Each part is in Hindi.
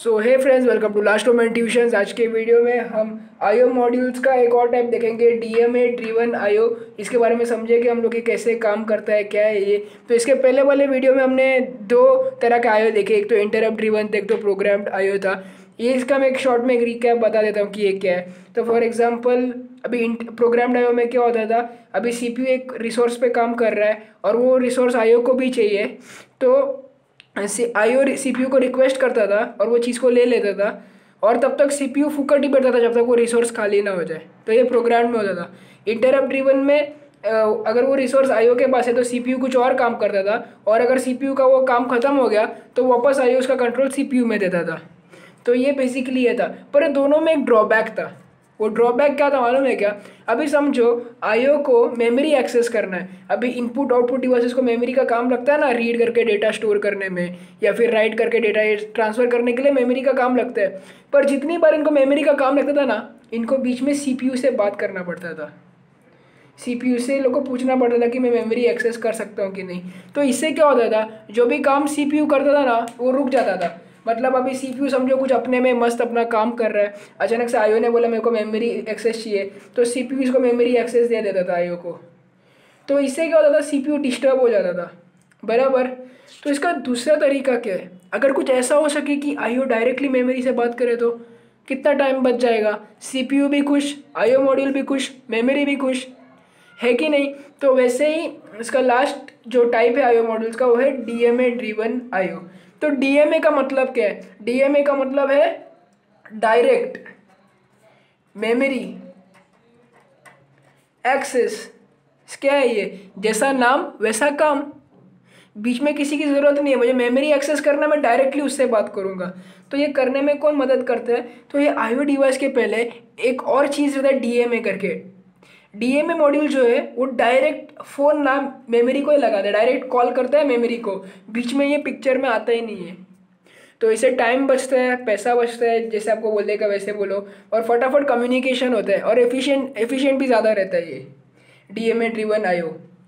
So hey friends, welcome to last moment tuitions. आज के वीडियो में हम आईओ मॉड्यूल्स का एक और टाइप देखेंगे, डीएमए ड्रिवन आईओ। इसके बारे में समझेंगे हम लोग कि कैसे काम करता है, क्या है ये। तो इसके पहले वाले वीडियो में हमने दो तरह के आईओ देखे, एक तो इंटरप्ट ड्रिवन था, एक तो प्रोग्राम्ड आईओ था। ये इसका मैं एक शॉर्ट में एक रिकैप बता देता हूँ कि ये क्या है। तो फॉर एग्जांपल अभी प्रोग्राम्ड आईओ में क्या होता था, अभी सीपीयू एक रिसोर्स पे काम कर रहा है और वो रिसोर्स आईओ को भी चाहिए, तो आईओ सीपीयू को रिक्वेस्ट करता था और वो चीज़ को ले लेता था, और तब तक सीपीयू फुकट ही बैठता था जब तक वो रिसोर्स खाली ना हो जाए। तो ये प्रोग्राम में होता था। इंटरप्ट ड्रिवन में अगर वो रिसोर्स आईओ के पास है तो सीपीयू कुछ और काम करता था, और अगर सीपीयू का वो काम खत्म हो गया तो वापस आईओ उसका कंट्रोल सीपीयू में देता था। तो ये बेसिकली ये था, पर दोनों में एक ड्रॉबैक था। वो ड्रॉबैक क्या था मालूम है क्या? अभी समझो आईओ को मेमोरी एक्सेस करना है। अभी इनपुट आउटपुट डिवाइसेस को मेमोरी का काम लगता है ना, रीड करके डेटा स्टोर करने में या फिर राइट करके डेटा ट्रांसफर करने के लिए मेमोरी का काम लगता है। पर जितनी बार इनको मेमोरी का काम लगता था ना, इनको बीच में सीपीयू से बात करना पड़ता था। सीपीयू से लोगों को पूछना पड़ता था कि मैं मेमोरी एक्सेस कर सकता हूँ कि नहीं। तो इससे क्या होता था, जो भी काम सीपीयू करता था ना वो रुक जाता था। मतलब अभी सीपीयू समझो कुछ अपने में मस्त अपना काम कर रहा है, अचानक से आईओ ने बोला मेरे को मेमोरी एक्सेस चाहिए, तो सीपीयू इसको मेमोरी एक्सेस दे देता था आईओ को। तो इससे क्या होता था, सीपीयू डिस्टर्ब हो जाता था। बराबर। तो इसका दूसरा तरीका क्या है, अगर कुछ ऐसा हो सके कि आईओ डायरेक्टली मेमोरी से बात करे तो कितना टाइम बच जाएगा, सीपीयू भी खुश, आईओ मॉड्यूल भी खुश, मेमोरी भी खुश, है कि नहीं। तो वैसे ही इसका लास्ट जो टाइप है आईओ मॉड्यूल्स का वो है डीएमए ड्रिवन आईओ। तो डीएमए का मतलब क्या है? डीएमए का मतलब है डायरेक्ट मेमोरी एक्सेस। क्या है ये? जैसा नाम वैसा काम, बीच में किसी की ज़रूरत नहीं है। मुझे मेमोरी एक्सेस करना, मैं डायरेक्टली उससे बात करूंगा। तो ये करने में कौन मदद करता है? तो ये आईओ डिवाइस के पहले एक और चीज़ रहता है डीएमए करके। डीएमए मॉड्यूल जो है वो डायरेक्ट फ़ोन नाम मेमोरी को ही लगाता है, डायरेक्ट कॉल करता है मेमोरी को, बीच में ये पिक्चर में आता ही नहीं है। तो इससे टाइम बचता है, पैसा बचता है, जैसे आपको बोलेगा वैसे बोलो, और फटाफट कम्युनिकेशन होता है, और एफिशिएंट भी ज़्यादा रहता है ये डीएमए ड्रिवन आईओ।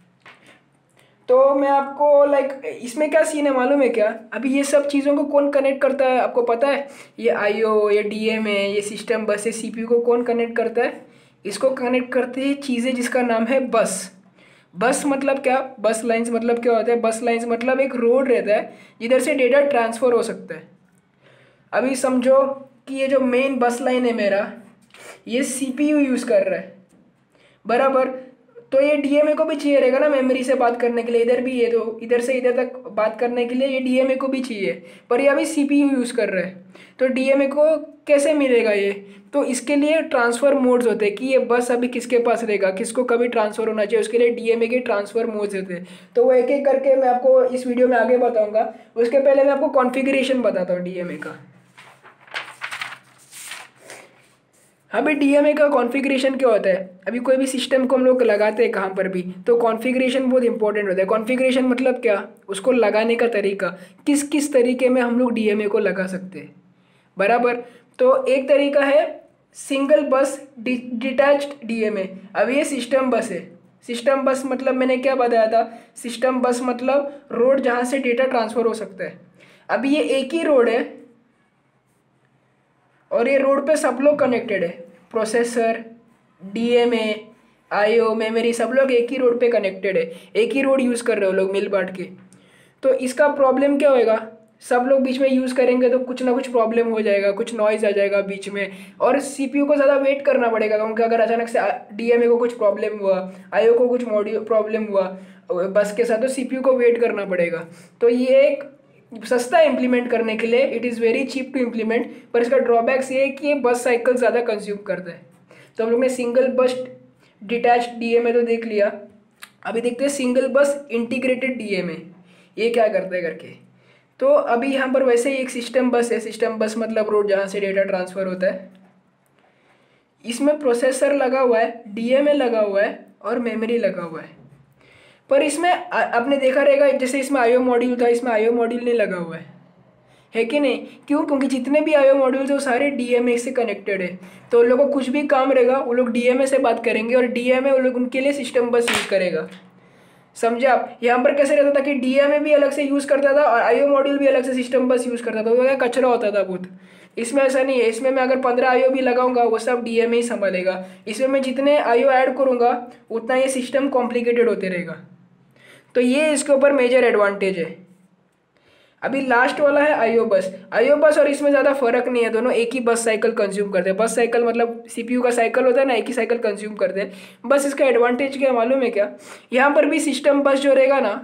तो मैं आपको इसमें क्या सीन है मालूम है क्या? अभी ये सब चीज़ों को कौन कनेक्ट करता है आपको पता है? ये आईओ, ये डीएमए, ये सिस्टम बस, ये सीपीयू को कौन कनेक्ट करता है? इसको कनेक्ट करते हैं चीज़ें जिसका नाम है बस। बस मतलब क्या? बस लाइंस मतलब क्या होता है? बस लाइंस मतलब एक रोड रहता है जिधर से डेटा ट्रांसफ़र हो सकता है। अभी समझो कि ये जो मेन बस लाइन है मेरा, ये सीपीयू यूज़ कर रहा है, बराबर। तो ये डीएमए को भी चाहिए रहेगा ना मेमोरी से बात करने के लिए, इधर भी है तो इधर से इधर तक बात करने के लिए ये डीएमए को भी चाहिए, पर ये अभी सीपीयू यूज़ कर रहा है। तो डीएमए को कैसे मिलेगा ये? तो इसके लिए ट्रांसफ़र मोड्स होते हैं कि ये बस अभी किसके पास रहेगा, किसको कभी ट्रांसफ़र होना चाहिए, उसके लिए डीएमए के ट्रांसफ़र मोड्स होते हैं। तो वो एक एक करके मैं आपको इस वीडियो में आगे बताऊँगा। उसके पहले मैं आपको कॉन्फ़िगरेशन बताता हूँ डीएमए का। अभी डीएमए का कॉन्फ़िगरेशन क्या होता है? अभी कोई भी सिस्टम को हम लोग लगाते हैं कहाँ पर भी, तो कॉन्फ़िगरेशन बहुत इंपॉर्टेंट होता है। कॉन्फ़िगरेशन मतलब क्या? उसको लगाने का तरीका, किस किस तरीके में हम लोग डीएमए को लगा सकते हैं, बराबर। तो एक तरीका है सिंगल बस डिटैच्ड डीएमए। अब ये सिस्टम बस है। सिस्टम बस मतलब मैंने क्या बताया था? सिस्टम बस मतलब रोड जहाँ से डेटा ट्रांसफ़र हो सकता है। अभी ये एक ही रोड है और ये रोड पे सब लोग कनेक्टेड है, प्रोसेसर, डीएमए, आईओ, मेमोरी, सब लोग एक ही रोड पे कनेक्टेड है, एक ही रोड यूज़ कर रहे हो लोग मिल बांट के। तो इसका प्रॉब्लम क्या होएगा? सब लोग बीच में यूज़ करेंगे तो कुछ ना कुछ प्रॉब्लम हो जाएगा, कुछ नॉइज़ आ जाएगा बीच में, और सीपीयू को ज़्यादा वेट करना पड़ेगा, क्योंकि अगर अचानक से डीएमए को कुछ प्रॉब्लम हुआ, आईओ को कुछ मॉड्यूल प्रॉब्लम हुआ बस के साथ, तो सीपीयू को वेट करना पड़ेगा। तो ये एक सस्ता इम्प्लीमेंट करने के लिए, it is very cheap to implement, पर इसका ड्रॉबैक्स ये है कि ये बस साइकिल ज़्यादा कंज्यूम करता है। तो हम लोग ने सिंगल बस डिटैच्ड डीएमए तो देख लिया, अभी देखते हैं सिंगल बस इंटीग्रेटेड डीएमए ये क्या करता है करके। तो अभी यहाँ पर वैसे ही एक सिस्टम बस है। सिस्टम बस मतलब रोड जहाँ से डेटा ट्रांसफ़र होता है। इसमें प्रोसेसर लगा हुआ है, डीएमए लगा हुआ है और मेमोरी लगा हुआ है। पर इसमें आपने देखा रहेगा जैसे इसमें आईओ मॉड्यूल था, इसमें आईओ मॉड्यूल नहीं लगा हुआ है कि नहीं? क्यों? क्योंकि जितने भी आईओ मॉड्यूल्स है वो सारे डीएमए से कनेक्टेड है। तो उन लोगों को कुछ भी काम रहेगा वो लोग डीएमए से बात करेंगे, और डीएमए वो लोग उनके लिए सिस्टम बस यूज़ करेगा। समझे आप? यहाँ पर कैसे रहता था कि डीएमए भी अलग से यूज़ करता था और आईओ मॉड्यूल भी अलग से सिस्टम बस यूज़ करता था, तो क्या कचरा होता था बहुत। इसमें ऐसा नहीं है, इसमें मैं अगर 15 आईओ भी लगाऊंगा वो सब डीएमए ही संभालेगा। इसमें मैं जितने आईओ ऐड करूंगा उतना ये सिस्टम कॉम्प्लिकेटेड होते रहेगा। तो ये इसके ऊपर मेजर एडवांटेज है। अभी लास्ट वाला है आईओ बस। आईओ बस और इसमें ज़्यादा फर्क नहीं है, दोनों एक ही बस साइकिल कंज्यूम करते हैं। बस साइकिल मतलब सीपीयू का साइकिल होता है ना, एक ही साइकिल कंज्यूम करते हैं। बस इसका एडवांटेज क्या मालूम है क्या? यहाँ पर भी सिस्टम बस जो रहेगा ना,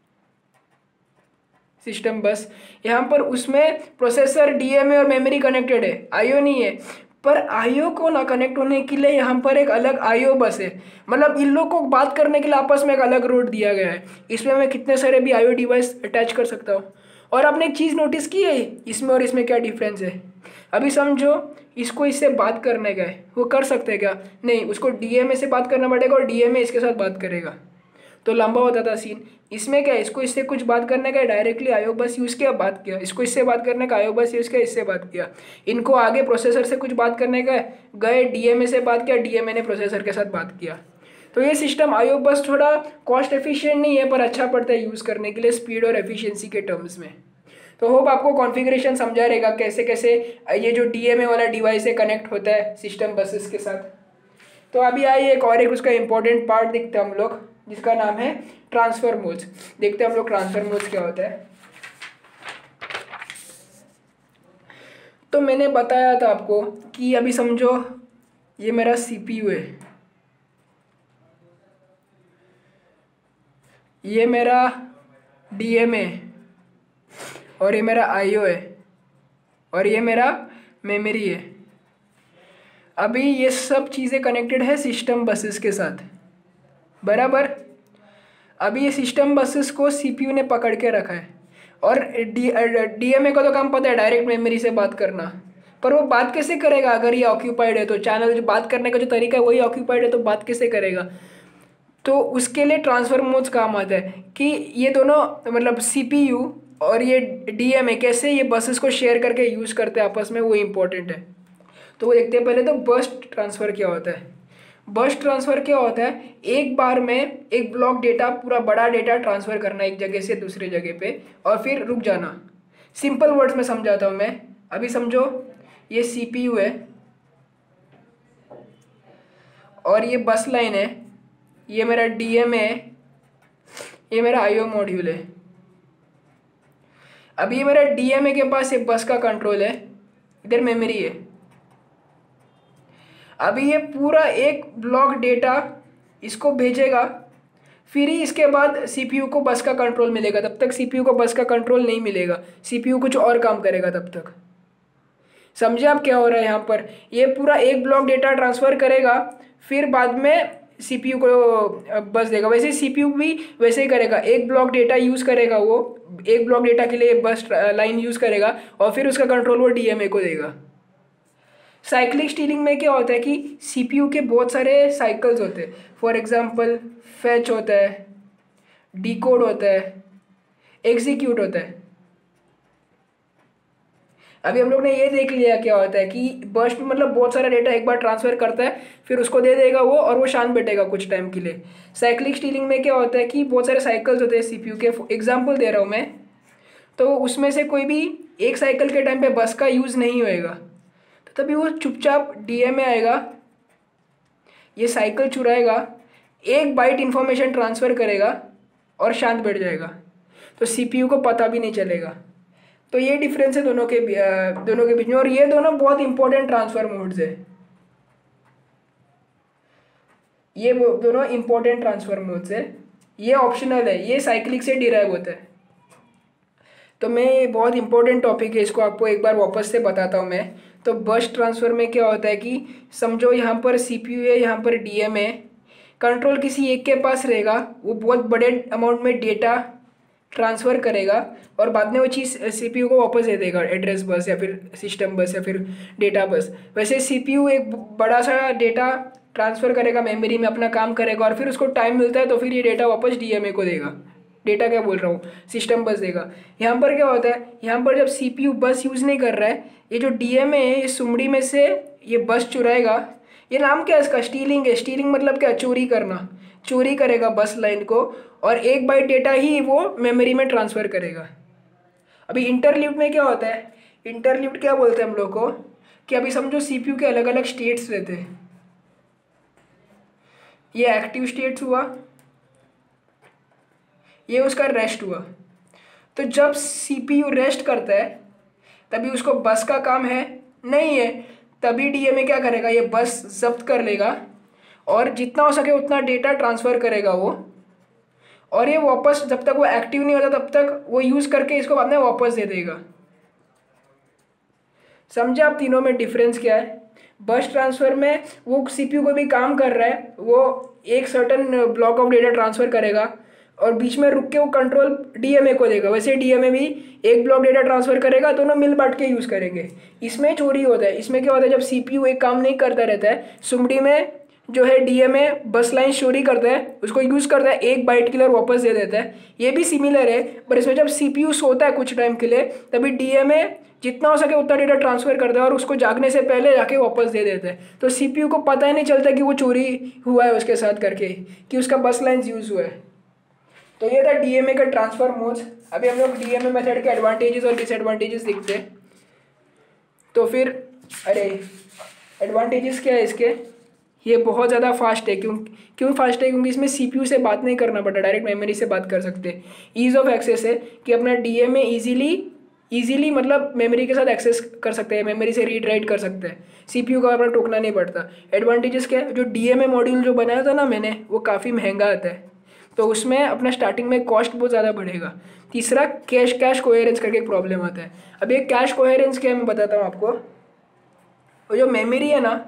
सिस्टम बस, यहाँ पर उसमें प्रोसेसर, डीएमए और मेमोरी कनेक्टेड है, आईओ नहीं है। पर आईओ को ना कनेक्ट होने के लिए यहाँ पर एक अलग आईओ बस है। मतलब इन लोग को बात करने के लिए आपस में एक अलग रोड दिया गया है। इसमें मैं कितने सारे भी आईओ डिवाइस अटैच कर सकता हूँ। और आपने एक चीज़ नोटिस की है इसमें और इसमें क्या डिफरेंस है? अभी समझो इसको इससे बात करने का है, वो कर सकते हैं क्या? नहीं, उसको डीएमए से बात करना पड़ेगा और डीएमए इसके साथ बात करेगा, तो लंबा होता था सीन। इसमें क्या है, इसको इससे कुछ बात करने का डायरेक्टली आईओ बस यूज़ किया, बात किया। इसको इससे बात करने का आईओ बस यूज़ किया, इससे बात किया। इनको आगे प्रोसेसर से कुछ बात करने का है, गए डीएमए से बात किया, डीएमए ने प्रोसेसर के साथ बात किया। तो ये सिस्टम आईओ बस थोड़ा कॉस्ट एफिशिएंट नहीं है, पर अच्छा पड़ता है यूज़ करने के लिए स्पीड और एफिशिएंसी के टर्म्स में। तो होप आपको कॉन्फ़िगरेशन समझा रहेगा कैसे कैसे ये जो डीएमए वाला डिवाइस है कनेक्ट होता है सिस्टम बसेस के साथ। तो अभी आइए एक उसका इम्पोर्टेंट पार्ट देखते हैं हम लोग, जिसका नाम है ट्रांसफर मोड्स। देखते हैं हम लोग ट्रांसफर मोड्स क्या होता है। तो मैंने बताया था आपको कि अभी समझो ये मेरा सीपीयू है, ये मेरा डीएमए, और ये मेरा आईओ है, और ये मेरा मेमोरी है। अभी ये सब चीज़ें कनेक्टेड है सिस्टम बसेस के साथ, बराबर। अभी ये सिस्टम बसेस को सीपीयू ने पकड़ के रखा है, और डीएमए का तो काम पता है डायरेक्ट मेमोरी से बात करना। पर वो बात कैसे करेगा अगर ये ऑक्यूपाइड है? तो चैनल जो बात करने का जो तरीका है वही ऑक्यूपाइड है, तो बात कैसे करेगा? तो उसके लिए ट्रांसफर मोड्स काम आता है कि ये दोनों मतलब सीपीयू और ये डीएमए कैसे ये बसेस को शेयर करके यूज़ करते हैं आपस में, वो इम्पोर्टेंट है। तो वो देखते हैं पहले। तो बर्स्ट ट्रांसफ़र क्या होता है? बर्स्ट ट्रांसफ़र क्या होता है? एक बार में एक ब्लॉक डेटा, पूरा बड़ा डेटा ट्रांसफ़र करना एक जगह से दूसरे जगह पे, और फिर रुक जाना। सिंपल वर्ड्स में समझाता हूँ मैं। अभी समझो ये सीपीयू है और ये बस लाइन है, ये मेरा डीएमए है, ये मेरा आईओ मॉड्यूल है। अब ये मेरा डीएमए के पास एक बस का कंट्रोल है, इधर मेमोरी है। अभी ये पूरा एक ब्लॉक डेटा इसको भेजेगा, फिर ही इसके बाद सीपीयू को बस का कंट्रोल मिलेगा। तब तक सीपीयू को बस का कंट्रोल नहीं मिलेगा, सीपीयू कुछ और काम करेगा तब तक। समझे आप क्या हो रहा है यहाँ पर? ये पूरा एक ब्लॉक डेटा ट्रांसफ़र करेगा, फिर बाद में सीपीयू को बस देगा। वैसे सीपीयू भी वैसे ही करेगा, एक ब्लॉक डेटा यूज़ करेगा, वो एक ब्लॉक डेटा के लिए बस लाइन यूज़ करेगा, और फिर उसका कंट्रोल वो डीएमए को देगा। साइक्लिक स्टीलिंग में क्या होता है कि सीपीयू के बहुत सारे साइकिल्स होते हैं। फॉर एग्जांपल फैच होता है, डिकोड होता है, एग्जीक्यूट होता है। अभी हम लोग ने ये देख लिया क्या होता है कि बर्स्ट मतलब बहुत सारा डेटा एक बार ट्रांसफ़र करता है, फिर उसको दे देगा वो, और वो शांत बैठेगा कुछ टाइम के लिए। साइक्लिक स्टीलिंग में क्या होता है कि बहुत सारे साइकिल्स होते हैं सीपीयू के। एग्जांपल दे रहा हूँ मैं, तो उसमें से कोई भी एक साइकिल के टाइम पे बस का यूज़ नहीं होएगा, तो तभी वो चुपचाप डीएमए आएगा, ये साइकिल चुराएगा, एक बाइट इन्फॉर्मेशन ट्रांसफ़र करेगा और शांत बैठ जाएगा, तो सीपीयू को पता भी नहीं चलेगा। तो ये डिफरेंस है दोनों के बीच में, और ये दोनों बहुत इंपॉर्टेंट ट्रांसफर मोड्स है। ये दोनों इंपॉर्टेंट ट्रांसफर मोड्स है, ये ऑप्शनल है, ये साइक्लिक से डिराइव होता है। तो मैं बहुत इंपॉर्टेंट टॉपिक है, इसको आपको एक बार वापस से बताता हूँ मैं। तो बर्स्ट ट्रांसफ़र में क्या होता है कि समझो यहाँ पर सीपीयू है, यहाँ पर डीएमए, कंट्रोल किसी एक के पास रहेगा, वो बहुत बड़े अमाउंट में डेटा ट्रांसफ़र करेगा, और बाद में वो चीज़ सीपीयू को वापस दे देगा, एड्रेस बस या फिर सिस्टम बस या फिर डेटा बस। वैसे सीपीयू एक बड़ा सा डेटा ट्रांसफ़र करेगा मेमोरी में, अपना काम करेगा, और फिर उसको टाइम मिलता है तो फिर ये डेटा वापस डीएमए को देगा। डेटा क्या बोल रहा हूँ, सिस्टम बस देगा। यहाँ पर क्या होता है, यहाँ पर जब सीपीयू बस यूज़ नहीं कर रहा है, ये जो डीएमए है इस सुमड़ी में से ये बस चुराएगा। ये नाम क्या है इसका? स्टीलिंग है। स्टीलिंग मतलब क्या? चोरी करना। चोरी करेगा बस लाइन को, और 1 बाइट डेटा ही वो मेमोरी में ट्रांसफ़र करेगा। अभी इंटरलीव्ड में क्या होता है, इंटरलीव्ड क्या बोलते हैं हम लोग को, कि अभी समझो सीपीयू के अलग अलग स्टेट्स रहते हैं। ये एक्टिव स्टेट्स हुआ, ये उसका रेस्ट हुआ। तो जब सीपीयू रेस्ट करता है तभी उसको बस का काम है नहीं है, तभी डीएमए क्या करेगा, ये बस जब्त कर लेगा और जितना हो सके उतना डेटा ट्रांसफ़र करेगा वो, और ये वापस जब तक वो एक्टिव नहीं होता तब तक वो यूज़ करके इसको बाद में वापस दे देगा। समझे आप तीनों में डिफरेंस क्या है। बस ट्रांसफ़र में वो सीपीयू को भी काम कर रहा है, वो एक certain block of data transfer करेगा और बीच में रुक के वो कंट्रोल डीएमए को देगा। वैसे डीएमए भी एक ब्लॉक डेटा ट्रांसफ़र करेगा, दोनों मिल बांट के यूज़ करेंगे। इसमें चोरी होता है। इसमें क्या होता है, जब सीपीयू एक काम नहीं करता रहता है, सुमडी में जो है डीएमए बस लाइन चोरी करता है, उसको यूज़ करता है, 1 बाइट के लिए वापस दे देता है। ये भी सिमिलर है, पर इसमें जब सीपीयू सोता है कुछ टाइम के लिए तभी डीएमए जितना हो सके उतना डेटा ट्रांसफ़र करता है और उसको जागने से पहले जाके वापस दे देता है। तो सीपीयू को पता ही नहीं चलता कि वो चोरी हुआ है उसके साथ करके, कि उसका बस लाइन यूज़ हुआ है। तो ये था डीएमए का ट्रांसफ़र मोड्स। अभी हम लोग डीएमए मेथड के एडवांटेजेस और डिसएडवांटेजेस देखते हैं। तो फिर एडवांटेजेस क्या है इसके, ये बहुत ज़्यादा फास्ट है। क्यों फास्ट है, क्योंकि इसमें सीपीयू से बात नहीं करना पड़ता, डायरेक्ट मेमोरी से बात कर सकते हैं। ईज़ ऑफ एक्सेस है कि अपना डीएमए ईजिली मतलब मेमोरी के साथ एक्सेस कर सकते हैं, मेमोरी से रीड राइट कर सकते हैं, सीपीयू का अपना टोकना नहीं पड़ता। एडवांटेजेस क्या है, जो डीएमए मॉड्यूल जो बनाया था ना मैंने, वो काफ़ी महंगा आता है, तो उसमें अपना स्टार्टिंग में कॉस्ट बहुत ज़्यादा बढ़ेगा। तीसरा कैश कोहेरेंस करके एक प्रॉब्लम आता है। अब ये कैश कोहेरेंस क्या है मैं बताता हूँ आपको। वो जो मेमोरी है ना,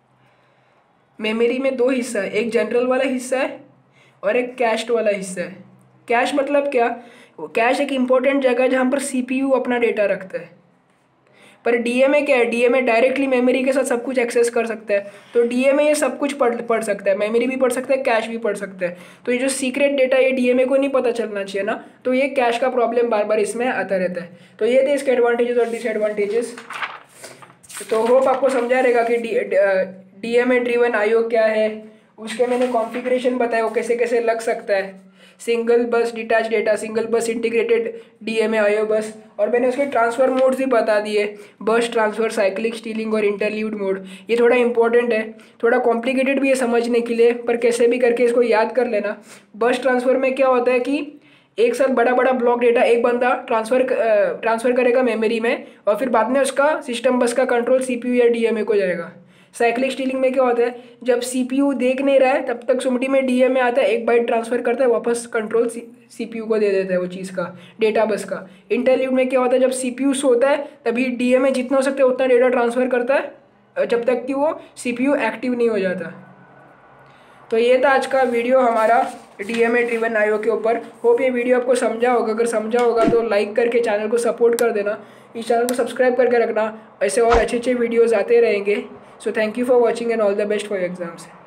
मेमोरी में 2 हिस्सा है, एक जनरल वाला हिस्सा है और एक कैश्ड वाला हिस्सा है। कैश मतलब क्या, कैश एक इंपॉर्टेंट जगह है जहाँ पर सीपीयू अपना डेटा रखता है। पर डीएमए क्या है, डीएमए डायरेक्टली मेमोरी के साथ सब कुछ एक्सेस कर सकता है। तो डीएमए ये सब कुछ पढ़ सकता है, मेमोरी भी पढ़ सकता है, कैश भी पढ़ सकता है। तो ये जो सीक्रेट डेटा ये डीएमए को नहीं पता चलना चाहिए ना, तो ये कैश का प्रॉब्लम बार बार इसमें आता रहता है। तो ये थे इसके एडवांटेजेस और डिसएडवांटेजेस। तो होप आपको समझा रहेगा कि डीएमए ड्रिवन आईओ क्या है, उसके मैंने कॉन्फ़िगरेशन बताया वो कैसे कैसे लग सकता है, single bus detach data, single bus integrated DMA IO bus, और मैंने उसके ट्रांसफ़र मोड्स भी बता दिए, बस ट्रांसफ़र, साइक्लिक स्टीलिंग और इंटरलीव्ड मोड। ये थोड़ा इंपॉर्टेंट है, थोड़ा कॉम्प्लिकेटेड भी है समझने के लिए, पर कैसे भी करके इसको याद कर लेना। बस ट्रांसफ़र में क्या होता है कि एक साथ बड़ा बड़ा ब्लॉक डेटा एक बंदा ट्रांसफ़र करेगा मेमोरी में, और फिर बाद में उसका सिस्टम बस का कंट्रोल सीपीयू या डीएमए को जाएगा। साइक्लिक स्टीलिंग में क्या होता है, जब सीपीयू देख नहीं रहा है तब तक सुमडी में डीएमए आता है, 1 बाइट ट्रांसफ़र करता है, वापस कंट्रोल सीपीयू को दे देता है वो चीज़ का, डेटा बस का। इंटरलीव्ड में क्या होता है, जब सीपीयू सोता है तभी डीएमए जितना हो सकता है उतना डेटा ट्रांसफ़र करता है जब तक कि वो सीपीयू एक्टिव नहीं हो जाता। तो ये था आज का वीडियो हमारा डीएमए ड्रिवन आईओ के ऊपर। होप ये वीडियो आपको समझा होगा, अगर समझा होगा तो लाइक करके चैनल को सपोर्ट कर देना, इस चैनल को सब्सक्राइब करके रखना, ऐसे और अच्छे अच्छे वीडियोज़ आते रहेंगे। So thank you for watching and all the best for your exams.